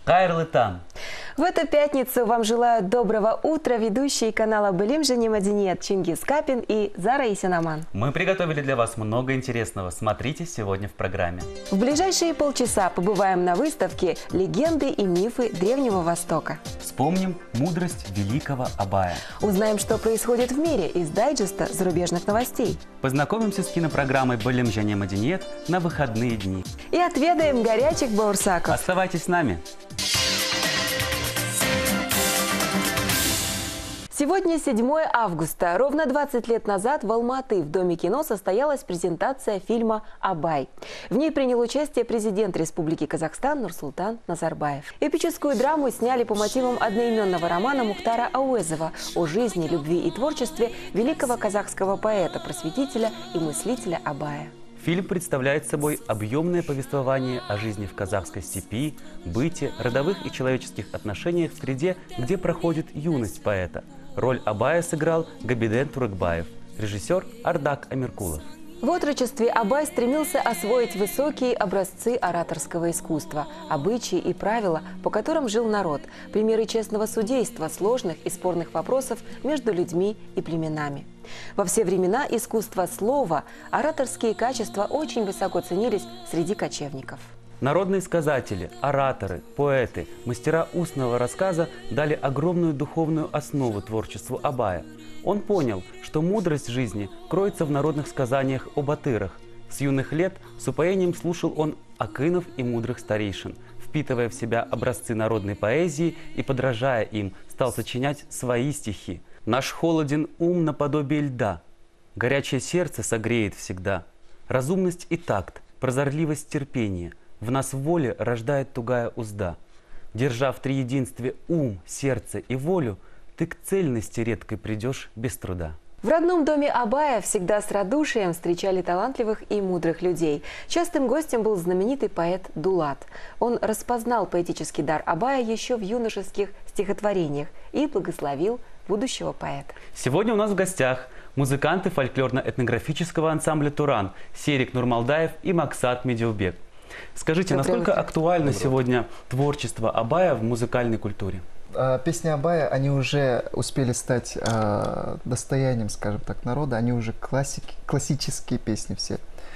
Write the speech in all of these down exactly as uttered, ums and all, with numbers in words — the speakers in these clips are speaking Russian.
Хайрлы там! В эту пятницу вам желаю доброго утра ведущие канала «Былим және мәдениет» Чингис Капин и Зара Исенаман. Мы приготовили для вас много интересного. Смотрите сегодня в программе. В ближайшие полчаса побываем на выставке «Легенды и мифы Древнего Востока». Вспомним мудрость великого Абая. Узнаем, что происходит в мире из дайджеста зарубежных новостей. Познакомимся с кинопрограммой «Былим және мәдениет» на выходные дни. И отведаем горячих баурсаков. Оставайтесь с нами. Сегодня седьмое августа. Ровно двадцать лет назад в Алматы в Доме кино состоялась презентация фильма «Абай». В ней принял участие президент Республики Казахстан Нурсултан Назарбаев. Эпическую драму сняли по мотивам одноименного романа Мухтара Ауэзова о жизни, любви и творчестве великого казахского поэта, просветителя и мыслителя Абая. Фильм представляет собой объемное повествование о жизни в казахской степи, быте, родовых и человеческих отношениях в среде, где проходит юность поэта. Роль Абая сыграл Габиден Турыкбаев, режиссер Ардак Амиркулов. В отрочестве Абай стремился освоить высокие образцы ораторского искусства, обычаи и правила, по которым жил народ, примеры честного судейства, сложных и спорных вопросов между людьми и племенами. Во все времена искусство слова, ораторские качества очень высоко ценились среди кочевников. Народные сказатели, ораторы, поэты, мастера устного рассказа дали огромную духовную основу творчеству Абая. Он понял, что мудрость жизни кроется в народных сказаниях о батырах. С юных лет с упоением слушал он акынов и мудрых старейшин, впитывая в себя образцы народной поэзии и, подражая им, стал сочинять свои стихи. «Наш холоден ум наподобие льда, горячее сердце согреет всегда, разумность и такт, прозорливость терпение, в нас в воле рождает тугая узда. Держа в триединстве ум, сердце и волю, ты к цельности редкой придешь без труда». В родном доме Абая всегда с радушием встречали талантливых и мудрых людей. Частым гостем был знаменитый поэт Дулат. Он распознал поэтический дар Абая еще в юношеских стихотворениях и благословил будущего поэта. Сегодня у нас в гостях музыканты фольклорно-этнографического ансамбля «Туран» Серик Нурмалдаев и Максат Медеубек. Скажите, Доброе насколько утро. актуально Доброе. сегодня творчество Абая в музыкальной культуре? Песни Абая, они уже успели стать э, достоянием, скажем так, народа. Они уже классики, классические песни все.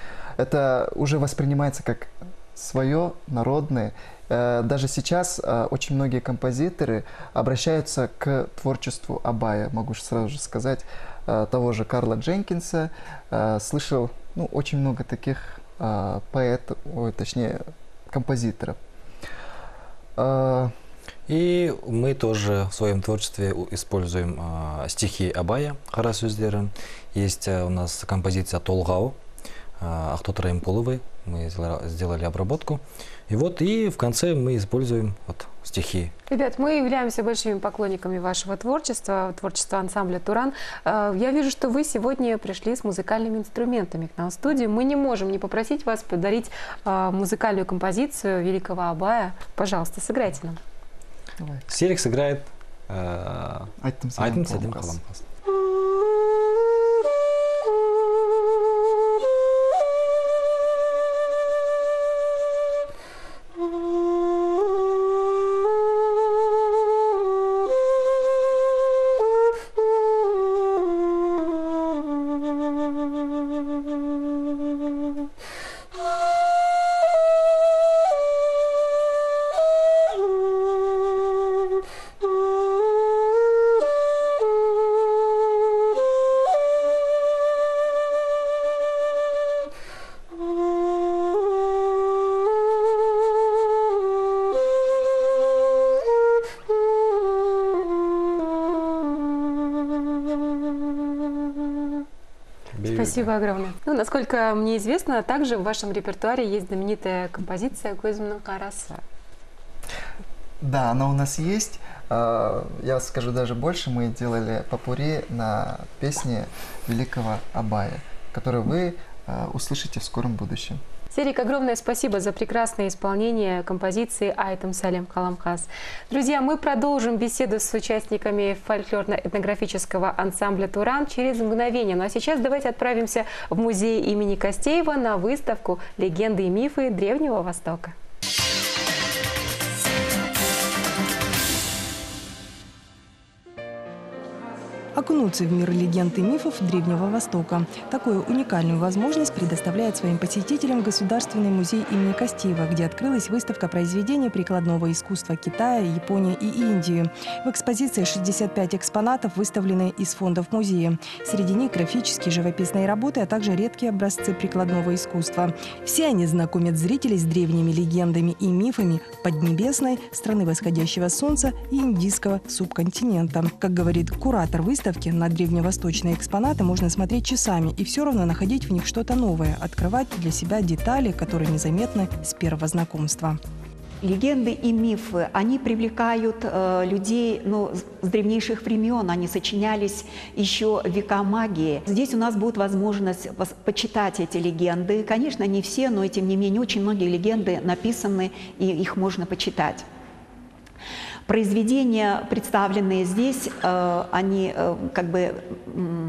Это уже воспринимается как свое, народное. Э, даже сейчас э, очень многие композиторы обращаются к творчеству Абая. Могу сразу же сказать, э, того же Карла Дженкинса. Э, слышал ну, очень много таких э, поэтов, ой, точнее, композиторов. Э, И мы тоже в своем творчестве используем э, стихи Абая, Кара сөздерін. Есть э, у нас композиция «Толгау», э, Ахтот Райымқұловой. Мы сделали, сделали обработку. И вот и в конце мы используем вот, стихи. Ребят, мы являемся большими поклонниками вашего творчества, творчества ансамбля «Туран». Э, Я вижу, что вы сегодня пришли с музыкальными инструментами к нам в студию. Мы не можем не попросить вас подарить э, музыкальную композицию великого Абая. Пожалуйста, сыграйте нам. давай. Серик сыграет э, Айтым салам «Айтым салам қаламқас». қаламқас». Спасибо огромное. Ну, насколько мне известно, также в вашем репертуаре есть знаменитая композиция «Көзімнің қарасы». Да, она у нас есть. А, Я скажу даже больше, мы делали попурри на песни великого Абая, которую вы а, услышите в скором будущем. Серик, огромное спасибо за прекрасное исполнение композиции «Айтым салам қаламқас». Друзья, мы продолжим беседу с участниками фольклорно-этнографического ансамбля «Туран» через мгновение. Ну а сейчас давайте отправимся в музей имени Костеева на выставку «Легенды и мифы Древнего Востока». окунуться в мир легенд и мифов Древнего Востока. Такую уникальную возможность предоставляет своим посетителям Государственный музей имени Костеева, где открылась выставка произведений прикладного искусства Китая, Японии и Индии. В экспозиции шестьдесят пять экспонатов, выставленные из фондов музея. Среди них графические живописные работы, а также редкие образцы прикладного искусства. Все они знакомят зрителей с древними легендами и мифами Поднебесной, страны восходящего солнца и индийского субконтинента. Как говорит куратор выставки, на древневосточные экспонаты можно смотреть часами и все равно находить в них что-то новое, открывать для себя детали, которые незаметны с первого знакомства. Легенды и мифы, они привлекают э, людей ну, с древнейших времен, они сочинялись еще в века магии. Здесь у нас будет возможность почитать эти легенды. Конечно, не все, но тем не менее очень многие легенды написаны, и их можно почитать. Произведения, представленные здесь, э, они э, как бы... Э,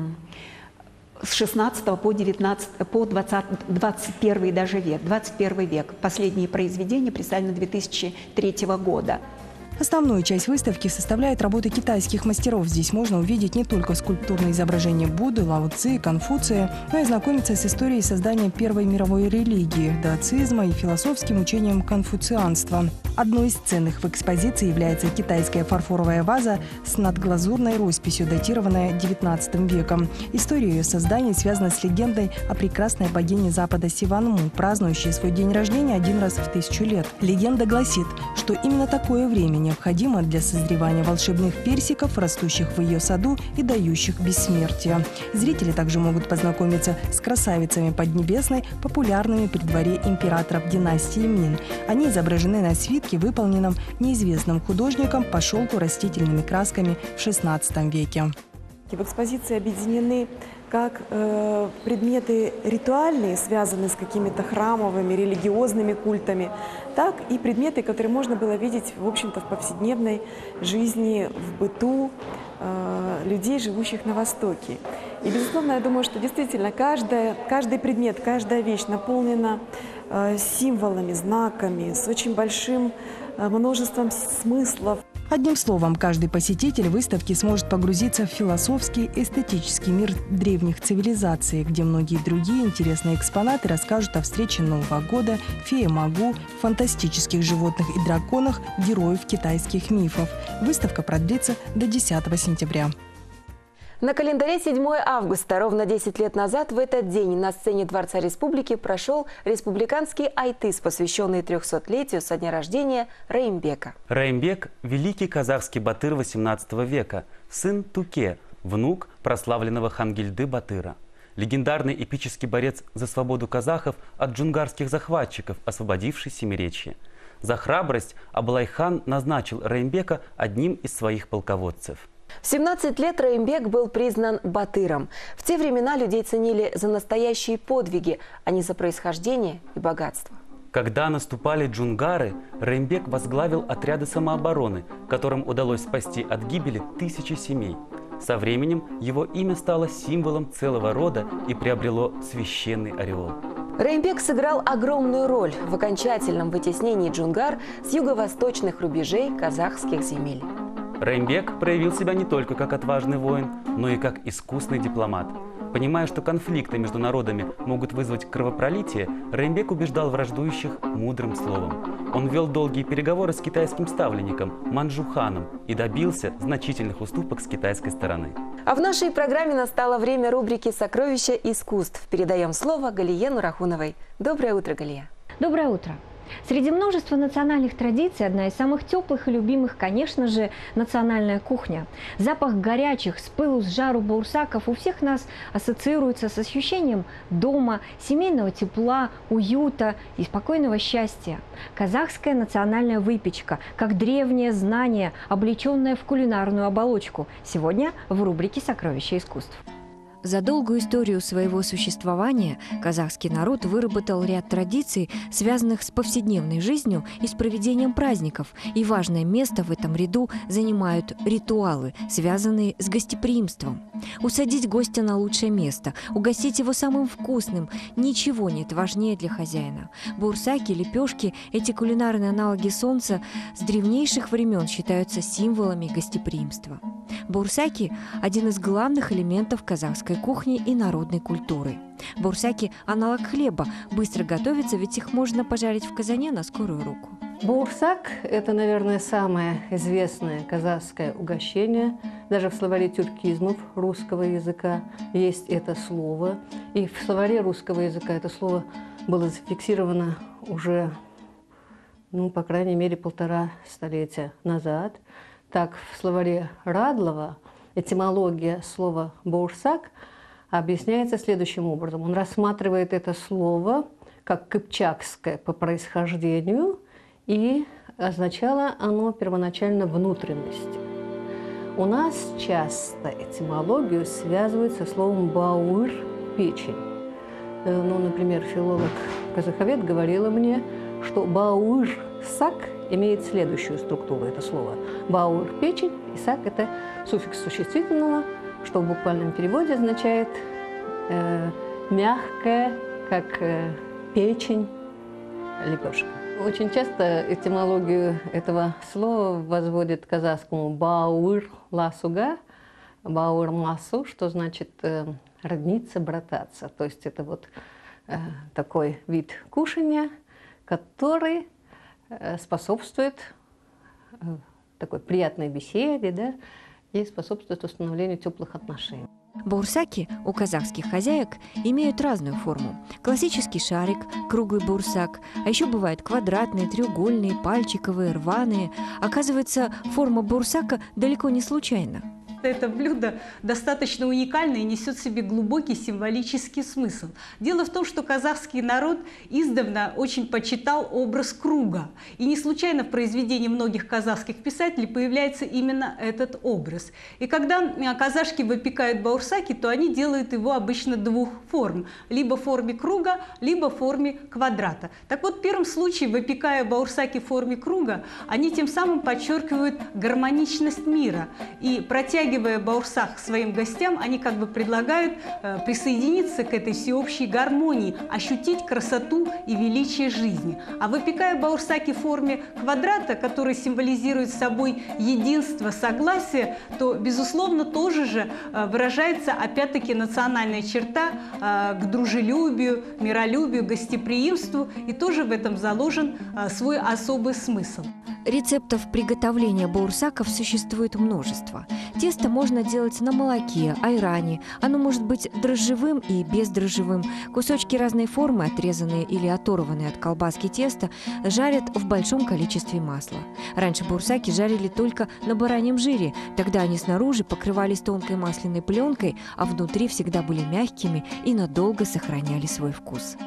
с шестнадцатого по девятнадцатый, по двадцатый, двадцать первый даже век, двадцать первый век. Последние произведения представлены две тысячи третьего года. Основную часть выставки составляют работы китайских мастеров. Здесь можно увидеть не только скульптурные изображения Будды, Лао Цзи, Конфуция, но и знакомиться с историей создания первой мировой религии, даоцизма и философским учением конфуцианства. Одной из ценных в экспозиции является китайская фарфоровая ваза с надглазурной росписью, датированная девятнадцатым веком. История ее создания связана с легендой о прекрасной богине Запада Сиванму, празднующей свой день рождения один раз в тысячу лет. Легенда гласит, что именно такое время необходимо для созревания волшебных персиков, растущих в ее саду и дающих бессмертие. Зрители также могут познакомиться с красавицами Поднебесной, популярными при дворе императоров династии Мин. Они изображены на свитке, выполненном неизвестным художником по шелку растительными красками в шестнадцатом веке. В экспозиции объединены как э, предметы ритуальные, связанные с какими-то храмовыми, религиозными культами, так и предметы, которые можно было видеть, в общем-то, в повседневной жизни, в быту э, людей, живущих на Востоке. И, безусловно, я думаю, что действительно каждая, каждый предмет, каждая вещь наполнена э, символами, знаками, с очень большим э, множеством смыслов. Одним словом, каждый посетитель выставки сможет погрузиться в философский, эстетический мир древних цивилизаций, где многие другие интересные экспонаты расскажут о встрече Нового года, фее Магу, фантастических животных и драконах, героев китайских мифов. Выставка продлится до десятого сентября. На календаре седьмое августа, ровно десять лет назад, в этот день на сцене Дворца Республики прошел республиканский айтыс, посвященный трехсотлетию со дня рождения Раимбека. Раимбек – великий казахский батыр восемнадцатого века, сын Туке, внук прославленного Хангильды Батыра. Легендарный эпический борец за свободу казахов от джунгарских захватчиков, освободивший Семиречье. За храбрость Абылай-хан назначил Раимбека одним из своих полководцев. В семнадцать лет Раимбек был признан батыром. В те времена людей ценили за настоящие подвиги, а не за происхождение и богатство. Когда наступали джунгары, Раимбек возглавил отряды самообороны, которым удалось спасти от гибели тысячи семей. Со временем его имя стало символом целого рода и приобрело священный ореол. Раимбек сыграл огромную роль в окончательном вытеснении джунгар с юго-восточных рубежей казахских земель. Раимбек проявил себя не только как отважный воин, но и как искусный дипломат. Понимая, что конфликты между народами могут вызвать кровопролитие, Раимбек убеждал враждующих мудрым словом. Он вел долгие переговоры с китайским ставленником Манчжуханом и добился значительных уступок с китайской стороны. А в нашей программе настало время рубрики «Сокровища искусств». Передаем слово Галие Нурахуновой. Доброе утро, Галия. Доброе утро. Среди множества национальных традиций одна из самых теплых и любимых, конечно же, национальная кухня. Запах горячих, с пылу, с жару баурсаков у всех нас ассоциируется с ощущением дома, семейного тепла, уюта и спокойного счастья. Казахская национальная выпечка, как древнее знание, облеченное в кулинарную оболочку. Сегодня в рубрике «Сокровища искусств». За долгую историю своего существования казахский народ выработал ряд традиций, связанных с повседневной жизнью и с проведением праздников. И важное место в этом ряду занимают ритуалы, связанные с гостеприимством. Усадить гостя на лучшее место, угостить его самым вкусным – ничего нет важнее для хозяина. Баурсаки, лепешки – эти кулинарные аналоги солнца с древнейших времен считаются символами гостеприимства. Баурсаки – один из главных элементов казахской кухни и народной культуры. Баурсаки – аналог хлеба, быстро готовится, ведь их можно пожарить в казане на скорую руку. Баурсак – это, наверное, самое известное казахское угощение. Даже в словаре тюркизмов русского языка есть это слово. И в словаре русского языка это слово было зафиксировано уже, ну, по крайней мере, полтора столетия назад. Так, в словаре Радлова этимология слова «баурсак» объясняется следующим образом. Он рассматривает это слово как кыпчакское по происхождению, и означало оно первоначально внутренность. У нас часто этимологию связывают со словом «бауыр» – печень. Ну, например, филолог-казаховед говорила мне, что «бауыр-сак» имеет следующую структуру, это слово. «Бауыр» – печень, и «сак» – это суффикс существительного, что в буквальном переводе означает э, «мягкая, как э, печень, лепешка». Очень часто этимологию этого слова возводят к казахскому «бауыр ласуга», «бауыр масу», что значит э, «родниться, брататься». То есть это вот э, такой вид кушания, который э, способствует э, такой приятной беседе, да, и способствует установлению теплых отношений. Баурсаки у казахских хозяек имеют разную форму. Классический шарик, круглый баурсак, а еще бывают квадратные, треугольные, пальчиковые, рваные. Оказывается, форма баурсака далеко не случайна. Это блюдо достаточно уникальное и несет в себе глубокий символический смысл. Дело в том, что казахский народ издавна очень почитал образ круга. И не случайно в произведении многих казахских писателей появляется именно этот образ. И когда казашки выпекают баурсаки, то они делают его обычно двух форм. Либо в форме круга, либо в форме квадрата. Так вот, в первом случае, выпекая баурсаки в форме круга, они тем самым подчеркивают гармоничность мира и протягивают баурсак своим гостям, они как бы предлагают э, присоединиться к этой всеобщей гармонии, ощутить красоту и величие жизни. А выпекая баурсаки в форме квадрата, который символизирует собой единство, согласие, то, безусловно, тоже же э, выражается, опять-таки, национальная черта э, к дружелюбию, миролюбию, гостеприимству, и тоже в этом заложен э, свой особый смысл. Рецептов приготовления баурсаков существует множество. Тесто можно делать на молоке, айране. Оно может быть дрожжевым и бездрожжевым. Кусочки разной формы, отрезанные или оторванные от колбаски теста, жарят в большом количестве масла. Раньше баурсаки жарили только на бараньем жире. Тогда они снаружи покрывались тонкой масляной пленкой, а внутри всегда были мягкими и надолго сохраняли свой вкус.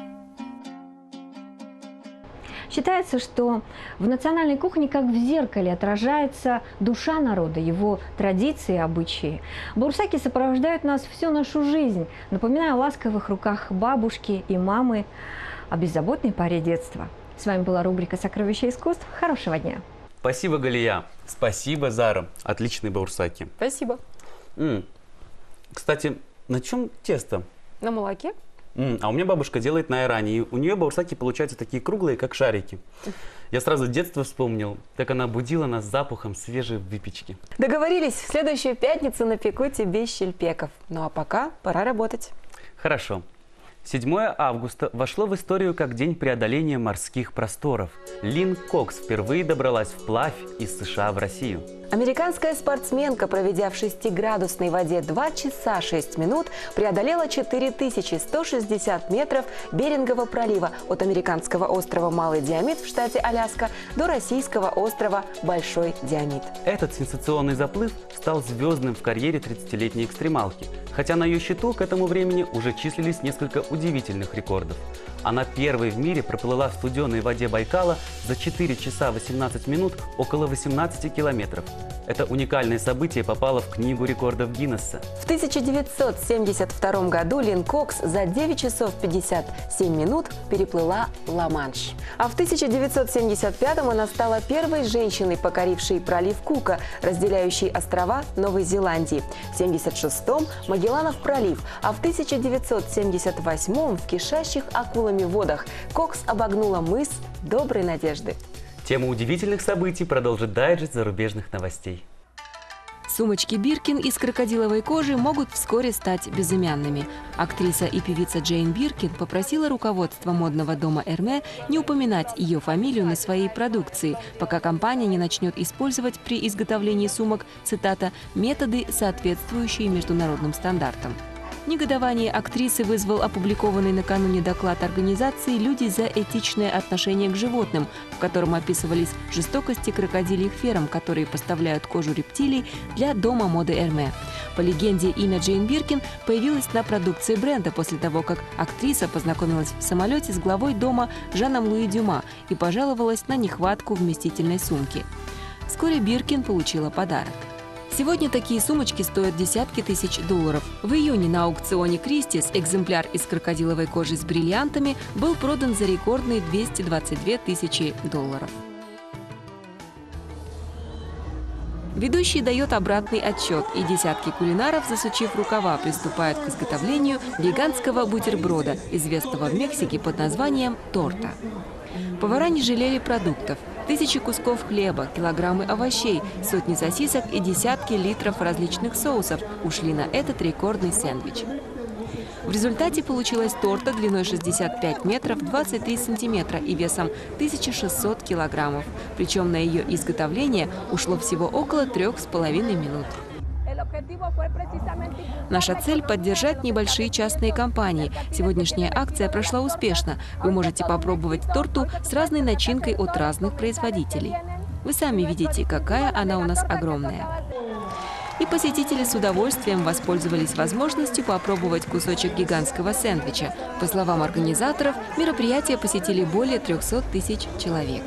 Считается, что в национальной кухне как в зеркале отражается душа народа, его традиции и обычаи. Баурсаки сопровождают нас всю нашу жизнь, напоминая о ласковых руках бабушки и мамы, о беззаботной паре детства. С вами была рубрика «Сокровища искусств». Хорошего дня! Спасибо, Галия. Спасибо, Зара. Отличные баурсаки. Спасибо. М-м. Кстати, на чем тесто? На молоке. Mm, а у меня бабушка делает на айране, и у нее баурсаки получаются такие круглые, как шарики. Я сразу детство вспомнил, как она будила нас запахом свежей выпечки. Договорились, в следующую пятницу напеку тебе щельпеков. Ну а пока пора работать. Хорошо. седьмое августа вошло в историю как день преодоления морских просторов. Лин Кокс впервые добралась вплавь из США в Россию. Американская спортсменка, проведя в шестиградусной воде два часа шесть минут, преодолела четыре тысячи сто шестьдесят метров Берингового пролива от американского острова Малый Диамид в штате Аляска до российского острова Большой Диамид. Этот сенсационный заплыв стал звездным в карьере тридцатилетней экстремалки, хотя на ее счету к этому времени уже числились несколько удивительных рекордов. Она первой в мире проплыла в студеной воде Байкала за четыре часа восемнадцать минут около восемнадцати километров. Это уникальное событие попало в Книгу рекордов Гиннесса. В тысяча девятьсот семьдесят втором году Лин Кокс за девять часов пятьдесят семь минут переплыла Ла-Манш. А в тысяча девятьсот семьдесят пятом она стала первой женщиной, покорившей пролив Кука, разделяющий острова Новой Зеландии. В семьдесят шестом Магелланов пролив, а в тысяча девятьсот семьдесят восьмом в кишащих акулами водах Кокс обогнула мыс Доброй Надежды. Тему удивительных событий продолжит дайджест зарубежных новостей. Сумочки Биркин из крокодиловой кожи могут вскоре стать безымянными. Актриса и певица Джейн Биркин попросила руководство модного дома Эрме не упоминать ее фамилию на своей продукции, пока компания не начнет использовать при изготовлении сумок, цитата, «методы, соответствующие международным стандартам». Негодование актрисы вызвал опубликованный накануне доклад организации «Люди за этичное отношение к животным», в котором описывались жестокости крокодильих ферм, которые поставляют кожу рептилий для дома моды Эрме. По легенде, имя Джейн Биркин появилось на продукции бренда после того, как актриса познакомилась в самолете с главой дома Жаном Луи Дюма и пожаловалась на нехватку вместительной сумки. Вскоре Биркин получила подарок. Сегодня такие сумочки стоят десятки тысяч долларов. В июне на аукционе Кристис экземпляр из крокодиловой кожи с бриллиантами был продан за рекордные двести двадцать две тысячи долларов. Ведущий дает обратный отчет, и десятки кулинаров, засучив рукава, приступают к изготовлению гигантского бутерброда, известного в Мексике под названием торта. Повара не жалели продуктов. Тысячи кусков хлеба, килограммы овощей, сотни сосисок и десятки литров различных соусов ушли на этот рекордный сэндвич. В результате получилась торта длиной шестьдесят пять метров двадцать три сантиметра и весом тысяча шестьсот килограммов. Причем на ее изготовление ушло всего около трех с половиной минут. Наша цель – поддержать небольшие частные компании. Сегодняшняя акция прошла успешно. Вы можете попробовать торту с разной начинкой от разных производителей. Вы сами видите, какая она у нас огромная. И посетители с удовольствием воспользовались возможностью попробовать кусочек гигантского сэндвича. По словам организаторов, мероприятие посетили более трёхсот тысяч человек.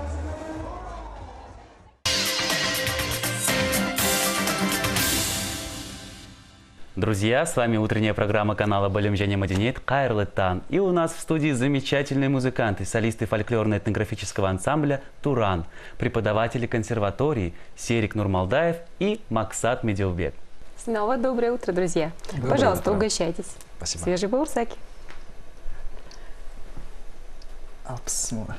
Друзья, с вами утренняя программа канала «Балем және Мәдениет» Кайырлы таң. И у нас в студии замечательные музыканты, солисты фольклорно-этнографического ансамбля «Туран», преподаватели консерватории Серик Нурмалдаев и Максат Медеубек. Снова доброе утро, друзья. Доброе Пожалуйста, утро. угощайтесь. Спасибо. Свежие баурсаки. Апсмур.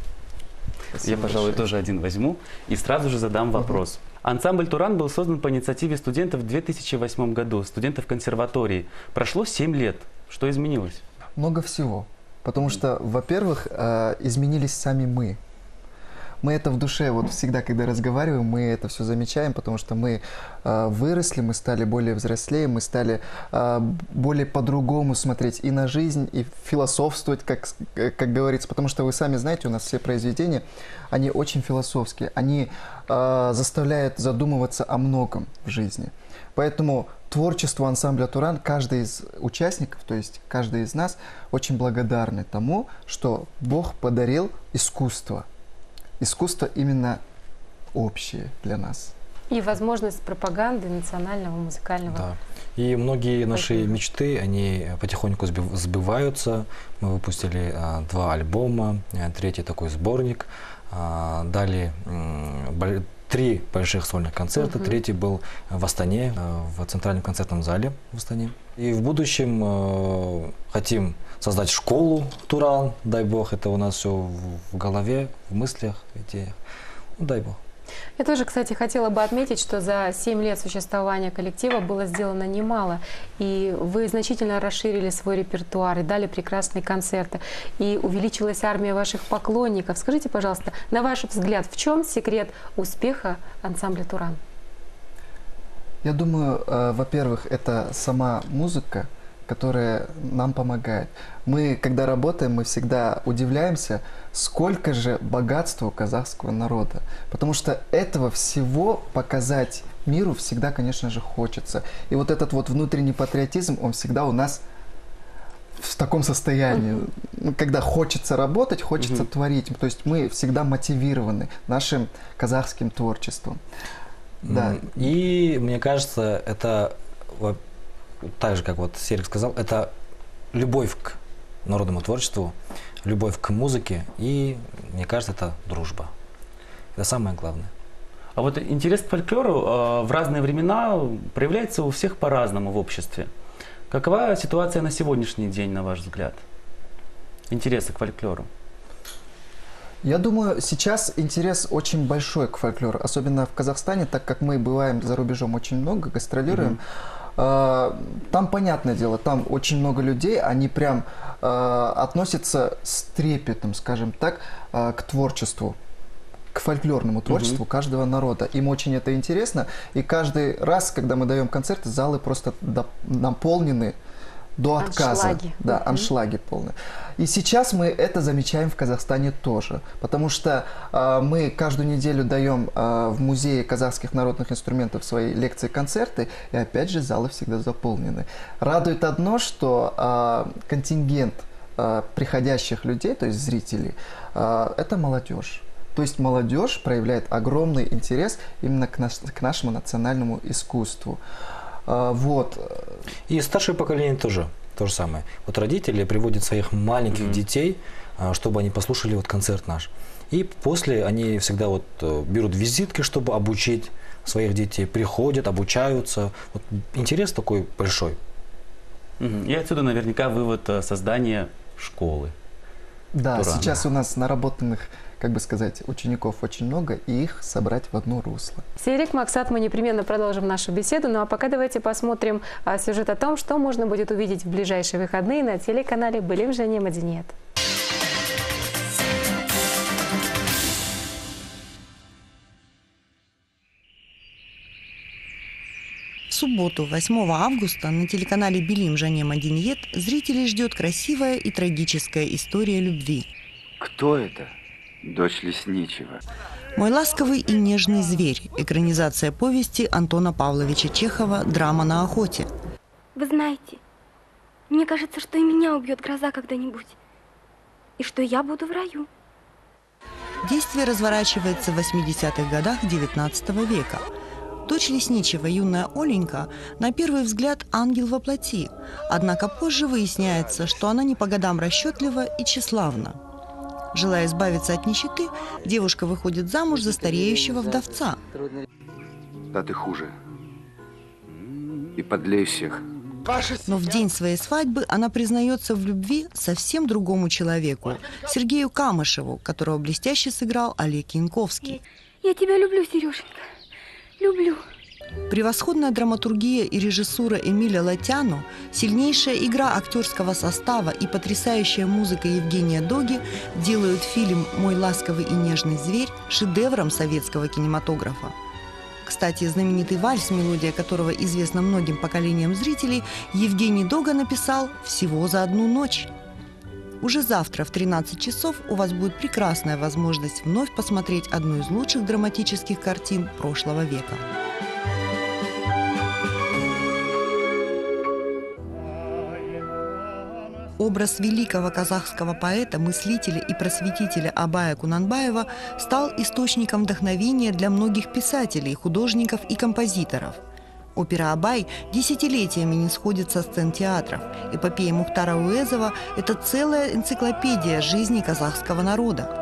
Я, пожалуй, тоже один возьму и сразу же задам вопрос. Ансамбль «Туран» был создан по инициативе студентов в две тысячи восьмом году, студентов консерватории. Прошло семь лет. Что изменилось? Много всего. Потому что, во-первых, э, изменились сами мы. Мы это в душе, вот всегда, когда разговариваем, мы это все замечаем, потому что мы э, выросли, мы стали более взрослее, мы стали э, более по-другому смотреть и на жизнь, и философствовать, как, как говорится. Потому что вы сами знаете, у нас все произведения, они очень философские, они э, заставляют задумываться о многом в жизни. Поэтому творчеству ансамбля «Туран» каждый из участников, то есть каждый из нас, очень благодарны тому, что Бог подарил искусство. Искусство именно общее для нас. И возможность пропаганды национального музыкального. Да. И многие наши мечты, они потихоньку сбив- сбываются. Мы выпустили а, два альбома, а, третий такой сборник. А, дали м, боль- три больших сольных концерта. Мгм. Третий был в Астане, а, в Центральном концертном зале в Астане. И в будущем а, хотим создать школу «Туран», дай бог, это у нас все в, в голове, в мыслях, в идеях. Ну, дай бог. Я тоже, кстати, хотела бы отметить, что за семь лет существования коллектива было сделано немало. И вы значительно расширили свой репертуар и дали прекрасные концерты. И увеличилась армия ваших поклонников. Скажите, пожалуйста, на ваш взгляд, в чем секрет успеха ансамбля «Туран»? Я думаю, э, во-первых, это сама музыка, которая нам помогает. Мы, когда работаем, мы всегда удивляемся, сколько же богатства у казахского народа. Потому что этого всего показать миру всегда, конечно же, хочется. И вот этот вот внутренний патриотизм, он всегда у нас в таком состоянии, ну, когда хочется работать, хочется Мгм. творить. То есть мы всегда мотивированы нашим казахским творчеством. Да. М, И мне кажется, это во- так же, как вот Серик сказал, это любовь к народному творчеству, любовь к музыке и, мне кажется, это дружба. Это самое главное. А вот интерес к фольклору э, в разные времена проявляется у всех по-разному в обществе. Какова ситуация на сегодняшний день, на ваш взгляд? Интереса к фольклору. Я думаю, сейчас интерес очень большой к фольклору, особенно в Казахстане, так как мы бываем за рубежом очень много, гастролируем. Mm-hmm. Там, понятное дело, там очень много людей, они прям э, относятся с трепетом, скажем так, э, к творчеству, к фольклорному творчеству mm-hmm. каждого народа. Им очень это интересно, и каждый раз, когда мы даем концерты, залы просто наполнены до отказа. Аншлаги. Да, Mm-hmm. аншлаги полные. И сейчас мы это замечаем в Казахстане тоже, потому что э, мы каждую неделю даем э, в Музее казахских народных инструментов свои лекции, концерты, и опять же залы всегда заполнены. Радует одно, что э, контингент э, приходящих людей, то есть зрителей, э, это молодежь. То есть молодежь проявляет огромный интерес именно к, наш, к нашему национальному искусству. Э, вот. И старшее поколение тоже. То же самое. Вот родители приводят своих маленьких mm-hmm. детей, чтобы они послушали вот концерт наш. И после они всегда вот берут визитки, чтобы обучить своих детей. Приходят, обучаются. Вот интерес такой большой. Mm-hmm. И отсюда наверняка вывод создания школы. Да, Туран. Сейчас у нас наработанных, как бы сказать, учеников очень много, и их собрать в одно русло. Сейрек, Максат, мы непременно продолжим нашу беседу, ну а пока давайте посмотрим а, сюжет о том, что можно будет увидеть в ближайшие выходные на телеканале «Былим және Мәдениет». В субботу, восьмого августа, на телеканале «Былим және Мәдениет» зрителей ждет красивая и трагическая история любви. Кто это? Дочь лесничего. «Мой ласковый и нежный зверь» – экранизация повести Антона Павловича Чехова «Драма на охоте». Вы знаете, мне кажется, что и меня убьет гроза когда-нибудь, и что я буду в раю. Действие разворачивается в восьмидесятых годах девятнадцатого века. Дочь лесничего, юная Оленька, на первый взгляд ангел во плоти, однако позже выясняется, что она не по годам расчетлива и тщеславна. Желая избавиться от нищеты, девушка выходит замуж за стареющего вдовца. Да ты хуже. И подлей всех. Но в день своей свадьбы она признается в любви совсем другому человеку, Сергею Камышеву, которого блестяще сыграл Олег Янковский. Я тебя люблю, Сереженька. Люблю. Превосходная драматургия и режиссура Эмиля Латяну, сильнейшая игра актерского состава и потрясающая музыка Евгения Доги делают фильм «Мой ласковый и нежный зверь» шедевром советского кинематографа. Кстати, знаменитый вальс, мелодия которого известна многим поколениям зрителей, Евгений Дога написал всего за одну ночь. Уже завтра в тринадцать часов у вас будет прекрасная возможность вновь посмотреть одну из лучших драматических картин прошлого века. Образ великого казахского поэта, мыслителя и просветителя Абая Кунанбаева стал источником вдохновения для многих писателей, художников и композиторов. Опера «Абай» десятилетиями не сходит со сцен театров. Эпопея Мухтара Уэзова – это целая энциклопедия жизни казахского народа.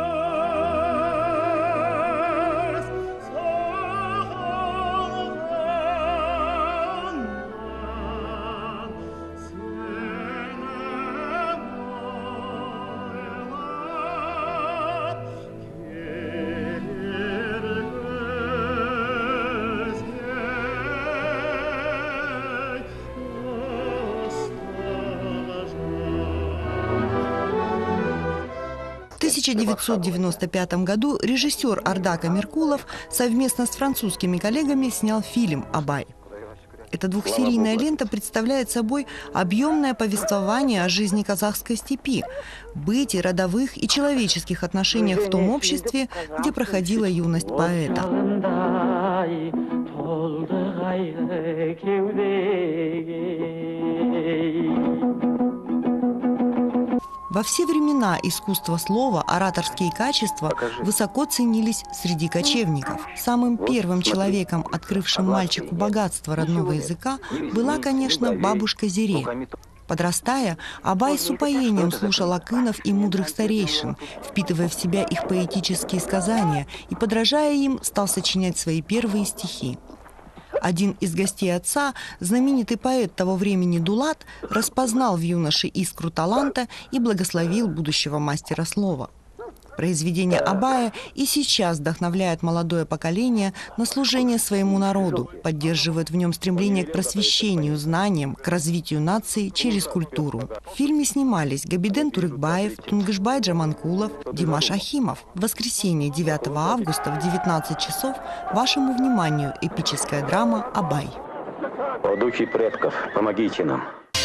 В тысяча девятьсот девяносто пятом году режиссер Ардака Меркулов совместно с французскими коллегами снял фильм «Абай». Эта двухсерийная лента представляет собой объемное повествование о жизни казахской степи, быте, родовых и человеческих отношениях в том обществе, где проходила юность поэта. Во все времена искусство слова, ораторские качества высоко ценились среди кочевников. Самым первым человеком, открывшим мальчику богатство родного языка, была, конечно, бабушка Зире. Подрастая, Абай с упоением слушал акынов и мудрых старейшин, впитывая в себя их поэтические сказания и, подражая им, стал сочинять свои первые стихи. Один из гостей отца, знаменитый поэт того времени Дулат, распознал в юноше искру таланта и благословил будущего мастера слова. Произведения Абая и сейчас вдохновляют молодое поколение на служение своему народу, поддерживают в нем стремление к просвещению, знаниям, к развитию нации через культуру. В фильме снимались Габиден Турыкбаев, Тунгышбай Джаманкулов, Димаш Ахимов. В воскресенье девятого августа в девятнадцать часов вашему вниманию эпическая драма «Абай». О духе предков, помогите нам.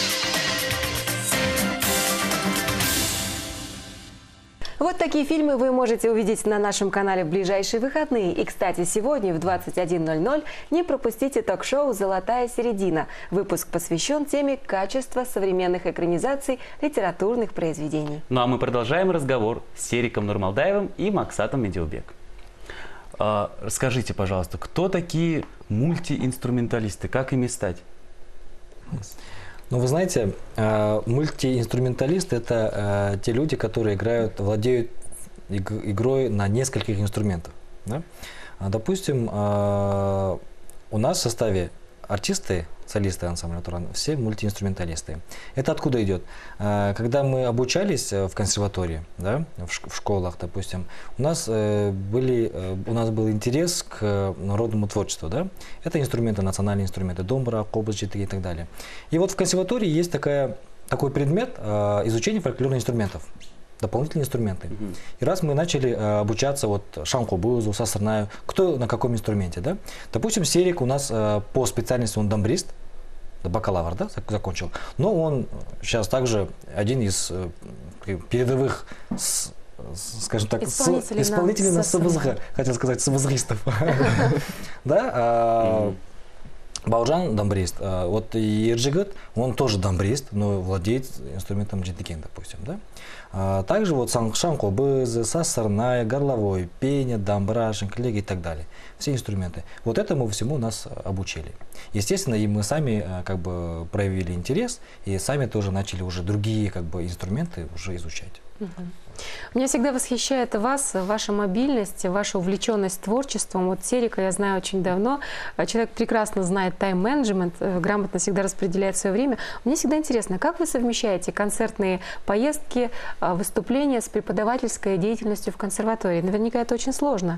Вот такие фильмы вы можете увидеть на нашем канале в ближайшие выходные. И, кстати, сегодня в двадцать один ноль ноль не пропустите ток-шоу «Золотая середина». Выпуск посвящен теме качества современных экранизаций литературных произведений. Ну а мы продолжаем разговор с Сериком Нурмалдаевым и Максатом Медиубек. А, скажите, пожалуйста, кто такие мультиинструменталисты? Как ими стать? Ну, вы знаете, э, мультиинструменталисты – это э, те люди, которые играют, владеют иг игрой на нескольких инструментах. Да? А, допустим, э, у нас в составе артисты, солисты ансамбля «Туран» все мультиинструменталисты. Это откуда идет? Э, когда мы обучались в консерватории, да, в, ш в школах, допустим, у нас, э, были, э, у нас был интерес к народному творчеству. Да? Это инструменты, национальные инструменты, домбра, кобыз, и так далее. И вот в консерватории есть такая, такой предмет э, изучения фольклорных инструментов. Дополнительные инструменты. Mm-hmm. И раз мы начали э, обучаться вот шанкобызу, сасырнаю, кто на каком инструменте, да? Допустим, Серик у нас э, по специальности он домбрист, бакалавр, да, закончил, но он сейчас также один из э, передовых, с, скажем так, исполнителей, с, исполнителей на СВЗГ, хотел сказать, СВЗГистов. Да? Бауджан домбрист, вот Ерджигат, он тоже домбрист, но владеет инструментом джидикен, допустим, да. Также вот шанкобызы, сасырная, горловой, пение, домбра, шинкелеги и так далее. Все инструменты. Вот этому всему нас обучили. Естественно, и мы сами как бы проявили интерес, и сами тоже начали уже другие как бы инструменты уже изучать. Меня всегда восхищает вас, ваша мобильность, ваша увлеченность творчеством. Вот Серика я знаю очень давно. Человек прекрасно знает тайм-менеджмент, грамотно всегда распределяет свое время. Мне всегда интересно, как вы совмещаете концертные поездки, выступления с преподавательской деятельностью в консерватории? Наверняка это очень сложно.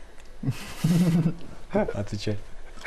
Отвечай.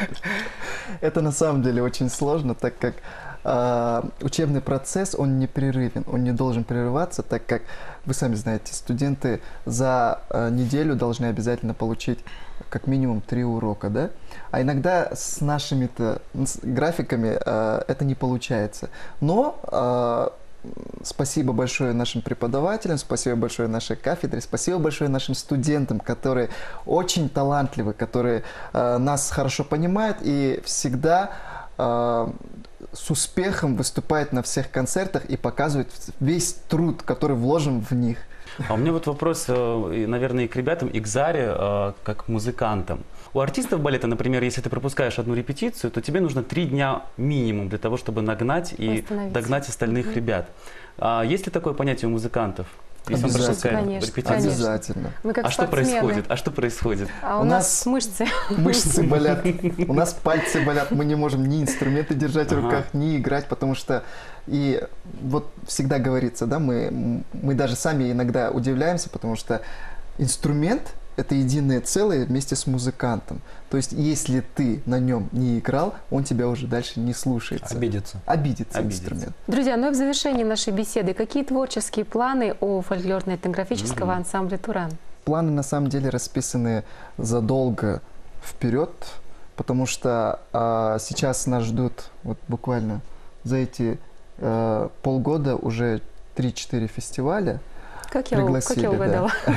Это на самом деле очень сложно, так как э, учебный процесс, он непрерывен, он не должен прерываться, так как, вы сами знаете, студенты за э, неделю должны обязательно получить как минимум три урока, да? А иногда с нашими-то графиками э, это не получается. Но э, спасибо большое нашим преподавателям, спасибо большое нашей кафедре, спасибо большое нашим студентам, которые очень талантливы, которые э, нас хорошо понимают и всегда э, с успехом выступают на всех концертах и показывают весь труд, который вложен в них. А у меня вот вопрос, наверное, и к ребятам, и к Заре, как к музыкантам. У артистов балета, например, если ты пропускаешь одну репетицию, то тебе нужно три дня минимум для того, чтобы нагнать и догнать остальных mm-hmm. ребят. А есть ли такое понятие у музыкантов? Обязательно. Конечно, обязательно. Мы как а что происходит? А что происходит? А у, у нас, нас мышцы. Мышцы болят. У нас пальцы болят. Мы не можем ни инструменты держать в руках, ни играть, потому что и вот всегда говорится, да, мы мы даже сами иногда удивляемся, потому что инструмент — это единое целое вместе с музыкантом. То есть, если ты на нем не играл, он тебя уже дальше не слушается. Обидится. Обидится, Обидится. инструмент. Друзья, ну и в завершении нашей беседы, какие творческие планы у фольклорно-этнографического mm-hmm. ансамбля «Туран»? Планы на самом деле расписаны задолго вперед, потому что а, сейчас нас ждут вот буквально за эти а, полгода уже три-четыре фестиваля. Как я, как я угадала. Да.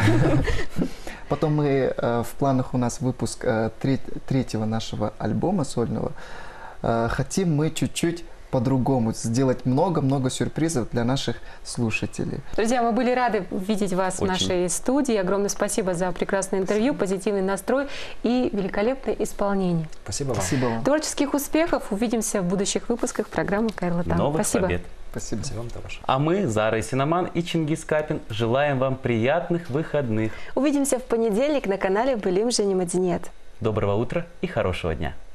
Потом мы, э, в планах у нас выпуск э, треть, третьего нашего альбома сольного. Э, хотим мы чуть-чуть по-другому сделать много-много сюрпризов для наших слушателей. Друзья, мы были рады видеть вас Очень. в нашей студии. Огромное спасибо за прекрасное интервью, позитивный настрой и великолепное исполнение. Спасибо вам. Спасибо вам. Творческих успехов. Увидимся в будущих выпусках программы «Кайрла Там». Новых Спасибо. побед. Спасибо. Спасибо вам, товарищ. А мы, Зара Синаман и Чингис Капин, желаем вам приятных выходных. Увидимся в понедельник на канале «Былим же не Мадинет». Доброго утра и хорошего дня.